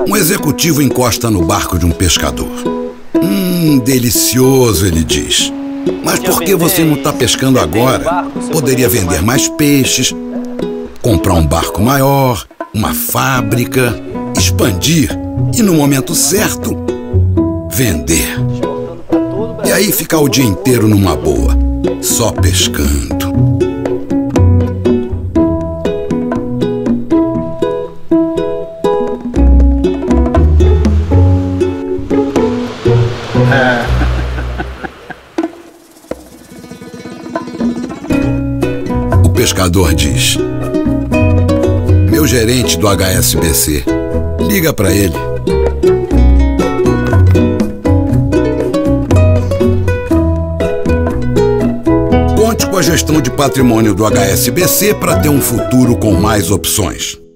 Um executivo encosta no barco de um pescador. Delicioso, ele diz. Mas por que você não está pescando agora? Poderia vender mais peixes, comprar um barco maior, uma fábrica, expandir e, no momento certo, vender. E aí ficar o dia inteiro numa boa, só pescando. O pescador diz: meu gerente do HSBC, liga para ele. Conte com a gestão de patrimônio do HSBC para ter um futuro com mais opções.